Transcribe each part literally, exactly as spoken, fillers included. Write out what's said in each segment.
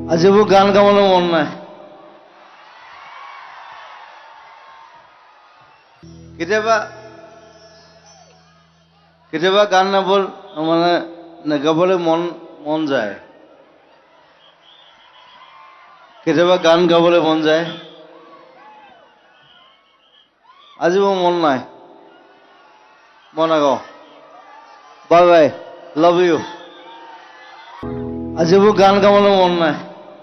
আজি মোৰ গান গাবলৈ মন নাই। কেতিয়াবা কেতিয়াবা গান নাবল মানে নেগাবলৈ মন মন যায়, কেতিয়াবা গান গাবলৈ মন যায়। আজি মোৰ মন নাই, মই নাগাওঁ। Bye bye, love you. আজি মোৰ গান গাবলৈ মন নাই।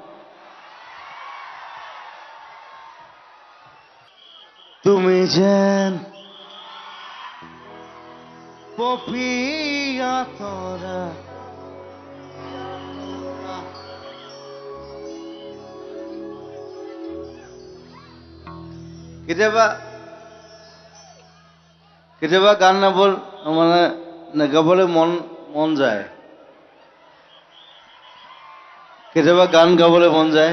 তুমি যেন পপিয়া তৰা কেতিয়াবা কেতিয়াবা গান নাবল মানে নেগাবলৈ মন মন যায়, কেতিয়াবা গান গাবলৈ মন যায়।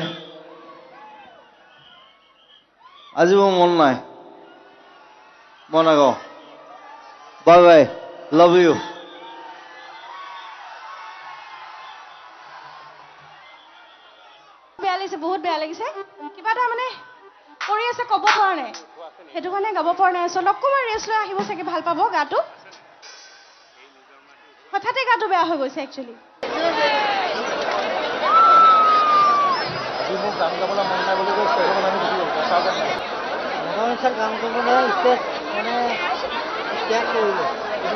আজি মোৰ মন নাই, মই নাগাওঁ। Bye bye, love you. বেয়া লাগিছে, বহুত বেয়া লাগিছে। কিবা এটা মানে কৰি আছে, ক'ব পৰা নাই, সেইটো কাৰণে গাব পৰা নাই। আচলতে অকণমান ৰেষ্ট লৈ আহিব চাগে, ভাল পাব গাটো। হঠাতে গাটো বেয়া হৈ গৈছে একচুৱেলি। গান কৰিবলৈ ষ্টেজ মানে ত্যাগ কৰিলে।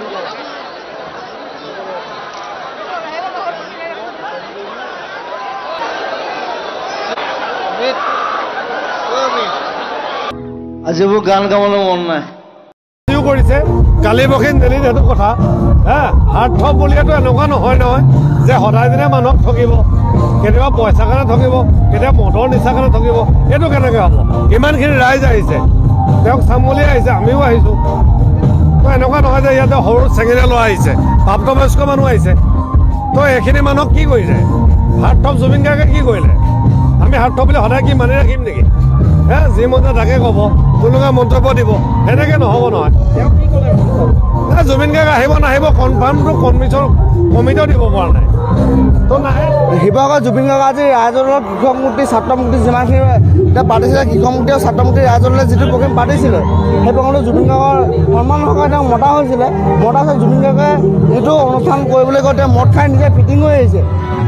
আজি মোৰ গান গাবলৈ মন নাই। কৰিছে কালি বখি নেলি সেইটো কথা হা। হাৰ্থ বুলিয়েতো এনেকুৱা নহয় নহয় যে সদায় দিনে মানুহক ঠগিব, কেতিয়াবা পইচাৰ কাৰণে ঠগিব, কেতিয়াবা মদৰ নিচাৰ কাৰণে ঠগিব। এইটো কেনেকৈ হ'ব? ইমানখিনি ৰাইজ আহিছে, তেওঁক চাম বুলি আহিছে, আমিও আহিছোঁ। তো এনেকুৱা নহয় যে ইয়াতে সৰু চেঙেলীয়া ল'ৰা আহিছে, প্ৰাপ্তবয়স্ক মানুহ আহিছে। তো এইখিনি মানুহক কি কৰিলে? হাৰ্থ জুবিন গাৰ্গে কি কৰিলে? আমি হাৰ্থ বুলি সদায় কি মানি ৰাখিম নেকি? হে যি মতে তাকে ক'ব, তেওঁলোকে মন্তব্য দিব, সেনেকৈ নহ'ব নহয়। জুবিন গাৰ্গ আহিব নাহিব কনফাৰ্মটো কমিশ্যন কমিটিও দিব পৰা নাই। তো নাই শিৱসাগৰ জুবিন গাৰ্গ আজি ৰাইজলৈ কৃষক মুক্তি ছাত্ৰ মুক্তি যিমানখিনি এতিয়া পাতিছিলে, কৃষক মুক্তি আৰু ছাত্ৰ মুক্তি ৰাইজলৈ যিটো প্ৰগ্ৰেম পাতিছিলে, সেই প্ৰগ্ৰেমটো জুবিন গাৰ্গৰ সন্মান সহকাৰে তেওঁক মতা হৈছিলে। মতা হৈছে জুবিন গাৰ্গে যিটো অনুষ্ঠান কৰিবলৈ গৈ তেওঁ মদ খাই নিজে ফিটিং হৈ আহিছে।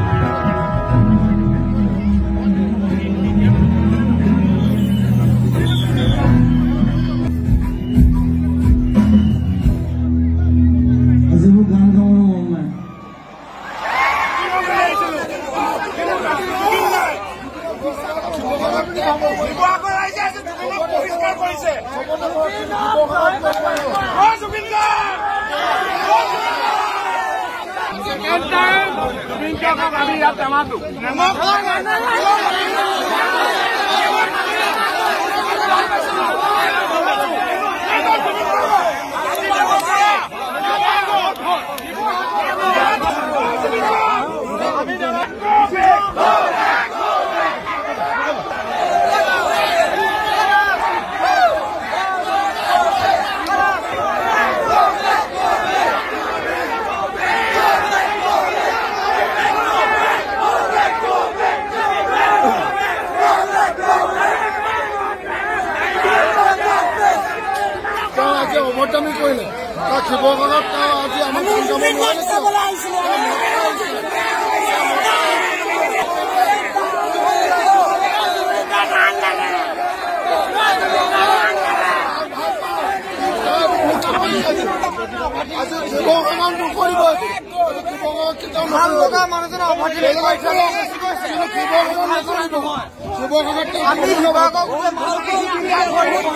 আমি ইয়াত নামাতো অভদ্ৰামি কৰিলে। তাৰ শিৱসাগৰত তেওঁ আজি আমাক আজি শিৱসাগৰ নকৰিব। শিৱসাগৰত